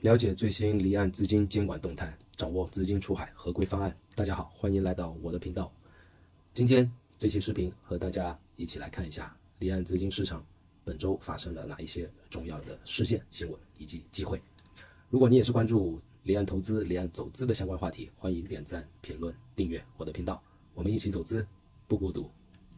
了解最新离岸资金监管动态，掌握资金出海合规方案。大家好，欢迎来到我的频道。今天这期视频和大家一起来看一下离岸资金市场本周发生了哪一些重要的事件、新闻以及机会。如果你也是关注离岸投资、离岸走资的相关话题，欢迎点赞、评论、订阅我的频道，我们一起走资，不孤独。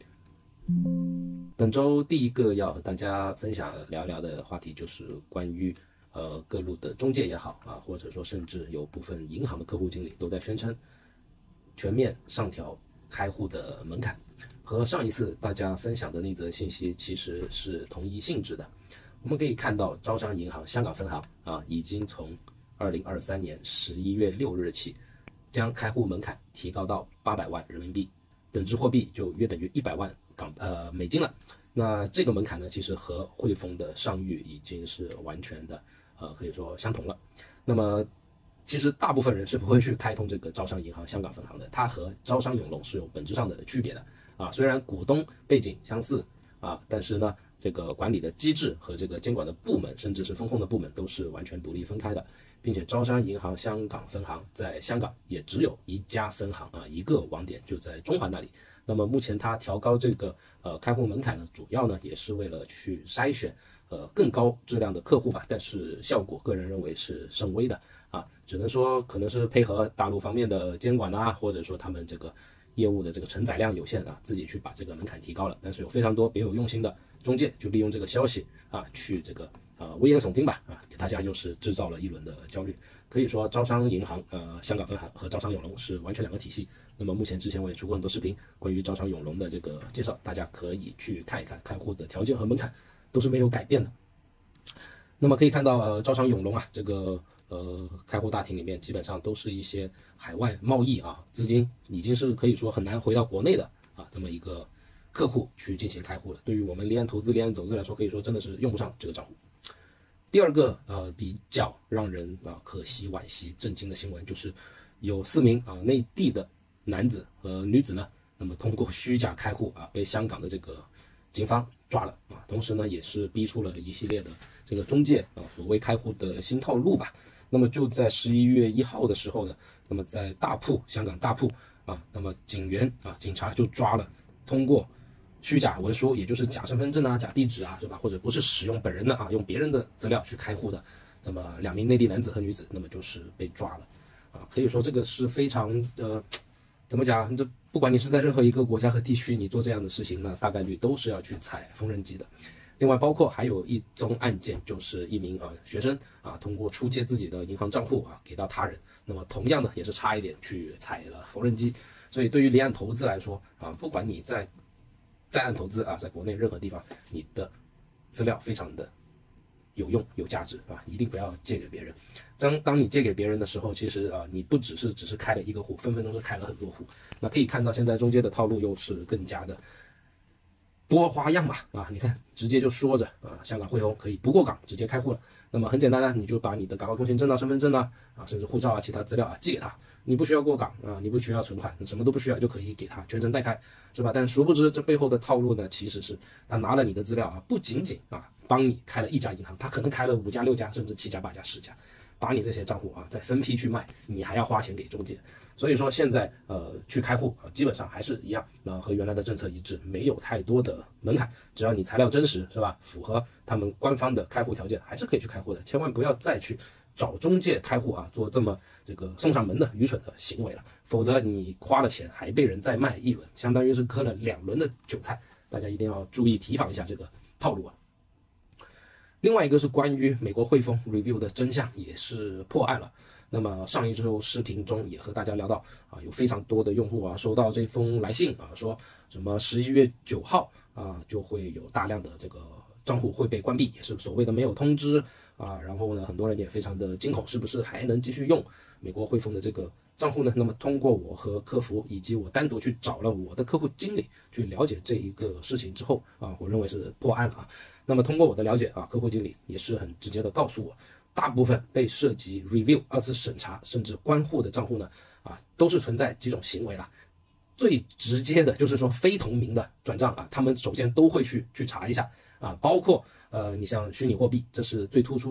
本周第一个要和大家分享聊一聊的话题就是关于各路的中介也好啊，或者说甚至有部分银行的客户经理都在宣称全面上调开户的门槛，和上一次大家分享的那则信息其实是同一性质的。我们可以看到，招商银行香港分行啊，已经从2023年11月6日起，将开户门槛提高到800万人民币，等值货币就约等于100万美金了。那这个门槛呢，其实和汇丰的上谕已经是完全的可以说相同了。那么其实大部分人是不会去开通这个招商银行香港分行的，它和招商永隆是有本质上的区别的啊。虽然股东背景相似啊，但是呢，这个管理的机制和这个监管的部门，甚至是风控的部门都是完全独立分开的，并且招商银行香港分行在香港也只有一家分行啊，一个网点就在中环那里。那么目前它调高这个开户门槛呢，主要呢也是为了去筛选更高质量的客户吧，但是效果个人认为是甚微的啊，只能说可能是配合大陆方面的监管啊，或者说他们这个业务的这个承载量有限啊，自己去把这个门槛提高了。但是有非常多别有用心的中介就利用这个消息啊，去这个危言耸听吧啊，给大家又是制造了一轮的焦虑。可以说招商银行香港分行和招商永隆是完全两个体系。那么目前之前我也出过很多视频关于招商永隆的这个介绍，大家可以去看一看，开户的条件和门槛都是没有改变的。那么可以看到招商永隆啊，这个开户大厅里面基本上都是一些海外贸易啊，资金已经是可以说很难回到国内的啊这么一个客户去进行开户了。对于我们离岸投资、离岸走资来说，可以说真的是用不上这个账户。第二个比较让人可惜、惋惜、震惊的新闻，就是有4名内地的男子和女子呢，那么通过虚假开户被香港的这个警方抓了啊，同时呢也是逼出了一系列的这个中介所谓开户的新套路吧。那么就在11月1号的时候呢，那么在香港大埔那么警察就抓了通过虚假文书，也就是假身份证假地址是吧，或者不是使用本人的用别人的资料去开户的，那么2名内地男子和女子，那么就是被抓了可以说这个是非常怎么讲，这不管你是在任何一个国家和地区，你做这样的事情呢，大概率都是要去踩缝纫机的。另外包括还有一宗案件，就是一名学生通过出借自己的银行账户给到他人，那么同样的也是差一点去踩了缝纫机。所以对于离岸投资来说不管你在岸投资在国内任何地方，你的资料非常的有用有价值一定不要借给别人。当你借给别人的时候，其实你不只是开了一个户，分分钟是开了很多户。那可以看到现在中介的套路又是更加的多花样嘛你看直接就说着香港汇丰可以不过港直接开户了。那么很简单你就把你的港澳通行证身份证甚至护照其他资料寄给他，你不需要过港你不需要存款，什么都不需要就可以给他全程代开，是吧？但殊不知这背后的套路呢，其实是他拿了你的资料不仅仅帮你开了一家银行，他可能开了5家、6家，甚至7家、8家、10家，把你这些账户再分批去卖，你还要花钱给中介。所以说现在去开户基本上还是一样和原来的政策一致，没有太多的门槛，只要你材料真实，是吧？符合他们官方的开户条件，还是可以去开户的。千万不要再去找中介开户做这么这个送上门的愚蠢的行为了，否则你花了钱还被人再卖一轮，相当于是割了2轮的韭菜。大家一定要注意提防一下这个套路另外一个是关于美国汇丰 review 的真相也是破案了。那么上一周视频中也和大家聊到有非常多的用户收到这封来信说什么11月9号就会有大量的这个账户会被关闭，也是所谓的没有通知然后呢很多人也非常的惊恐，是不是还能继续用美国汇丰的这个账户呢？那么通过我和客服以及我单独去找了我的客户经理去了解这一个事情之后我认为是破案了那么通过我的了解客户经理也是很直接的告诉我，大部分被涉及 review 2次审查甚至关户的账户呢都是存在几种行为啦。最直接的就是说非同名的转账他们首先都会去查一下包括你像虚拟货币，这是最突出的。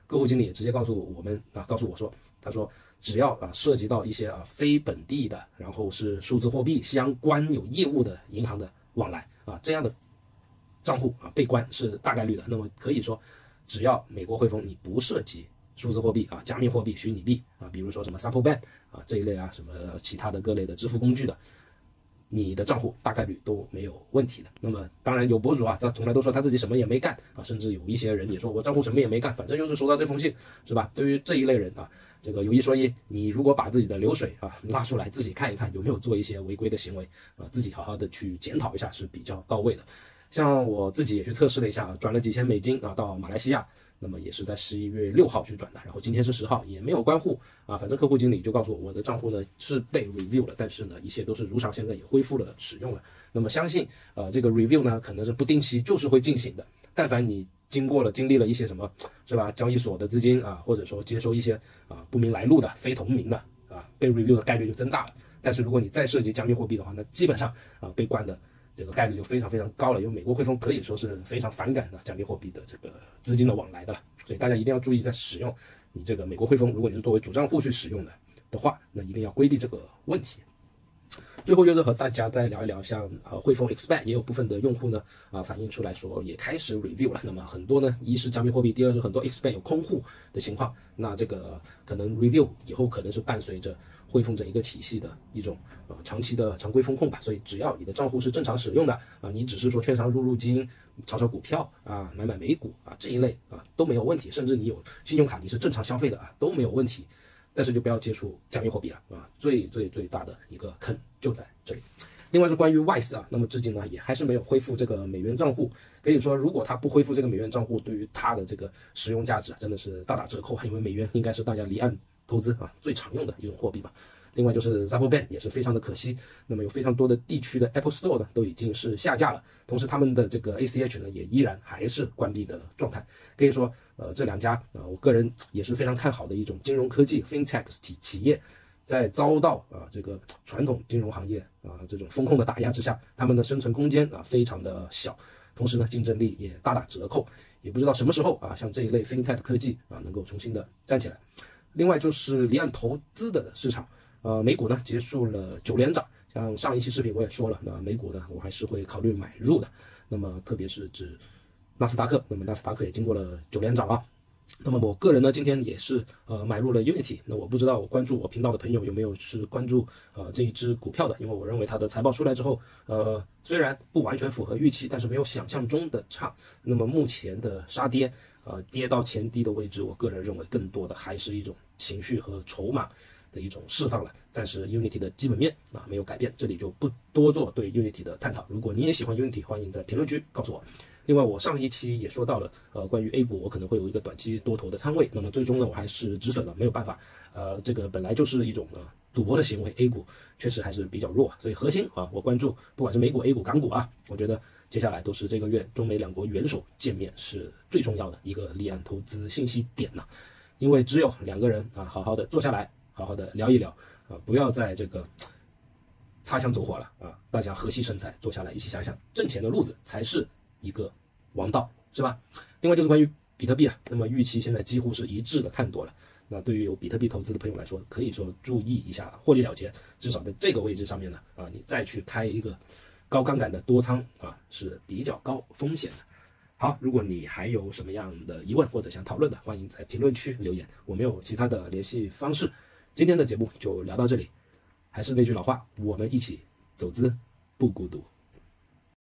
客户经理也直接告诉我们告诉我说，他说只要涉及到一些非本地的，然后是数字货币相关有业务的银行的往来这样的账户被关是大概率的。那么可以说，只要美国汇丰你不涉及数字货币加密货币、虚拟币比如说什么 Sample Bank 这一类什么其他的各类的支付工具的，你的账户大概率都没有问题的。那么当然有博主他从来都说他自己什么也没干甚至有一些人也说我账户什么也没干，反正就是收到这封信，是吧？对于这一类人这个有一说一，你如果把自己的流水拉出来自己看一看有没有做一些违规的行为自己好好的去检讨一下是比较到位的。像我自己也去测试了一下，转了几千美金到马来西亚，那么也是在11月6号去转的，然后今天是10号，也没有关户反正客户经理就告诉我的账户呢是被 review 了，但是呢一切都是如常，现在也恢复了使用了。那么相信这个 review 呢可能是不定期就是会进行的，但凡你经历了一些什么是吧，交易所的资金或者说接收一些不明来路的非同名的被 review 的概率就增大了。但是如果你再涉及加密货币的话，那基本上被关的这个概率就非常非常高了，因为美国汇丰可以说是非常反感的加密货币的这个资金的往来的了，所以大家一定要注意，在使用你这个美国汇丰，如果你是作为主账户去使用的话，那一定要规避这个问题。最后就是和大家再聊一聊，像汇丰 Expect 也有部分的用户呢反映出来说也开始 review 了。那么很多呢，一是加密货币，第二是很多 Expect 有空户的情况，那这个可能 review 以后可能是伴随着汇丰整一个体系的一种长期的常规风控吧。所以只要你的账户是正常使用的你只是说券商入金、炒炒股票买美股这一类都没有问题，甚至你有信用卡你是正常消费的都没有问题。但是就不要接触加密货币了最大的一个坑就在这里。另外是关于 Wise 那么至今呢也还是没有恢复这个美元账户，可以说如果它不恢复这个美元账户，对于它的这个使用价值真的是大打折扣因为美元应该是大家离岸投资最常用的一种货币嘛。另外就是 Sample Bank 也是非常的可惜，那么有非常多的地区的 Apple Store 呢都已经是下架了，同时他们的这个 ACH 呢也依然还是关闭的状态。可以说这两家我个人也是非常看好的一种金融科技 FinTech 企业，在遭到这个传统金融行业这种风控的打压之下，他们的生存空间非常的小，同时呢竞争力也大打折扣，也不知道什么时候像这一类 FinTech 科技能够重新的站起来。另外就是离岸投资的市场，美股呢结束了9连涨，像上一期视频我也说了，那美股呢我还是会考虑买入的。那么特别是指纳斯达克，那么纳斯达克也经过了9连涨那么我个人呢今天也是买入了 Unity， 那我不知道我关注我频道的朋友有没有是关注这一只股票的，因为我认为它的财报出来之后虽然不完全符合预期，但是没有想象中的差。那么目前的杀跌跌到前低的位置，我个人认为更多的还是一种情绪和筹码的一种释放了，暂时 Unity 的基本面没有改变，这里就不多做对 Unity 的探讨。如果你也喜欢 Unity， 欢迎在评论区告诉我。另外我上一期也说到了关于 A 股我可能会有一个短期多头的仓位，那么最终呢我还是止损了，没有办法这个本来就是一种赌博的行为， A 股确实还是比较弱，所以核心我关注不管是美股、A 股、港股我觉得接下来都是这个月中美两国元首见面是最重要的一个离岸投资信息点因为只有两个人好好的坐下来好好的聊一聊不要再这个擦枪走火了大家和气生财，坐下来一起想想挣钱的路子才是一个王道，是吧？另外就是关于比特币那么预期现在几乎是一致的看多了，那对于有比特币投资的朋友来说，可以说注意一下获利了结，至少在这个位置上面呢你再去开一个高杠杆的多仓是比较高风险的。好，如果你还有什么样的疑问或者想讨论的，欢迎在评论区留言，我没有其他的联系方式。今天的节目就聊到这里，还是那句老话，我们一起走资不孤独。